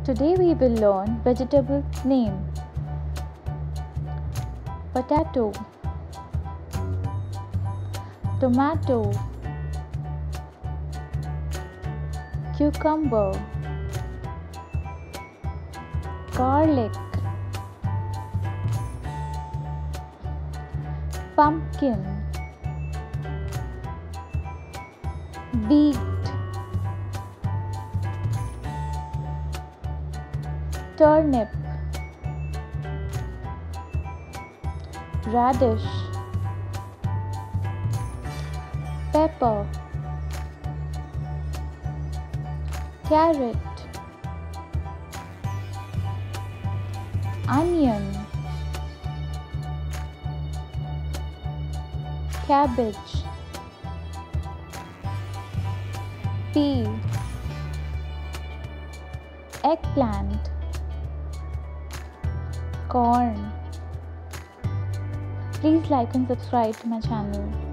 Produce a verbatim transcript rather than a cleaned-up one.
Today we will learn vegetable name. Potato, tomato, cucumber, garlic, pumpkin, beet, turnip, radish, pepper, carrot, onion, cabbage, pea, eggplant, corn. Please like and subscribe to my channel.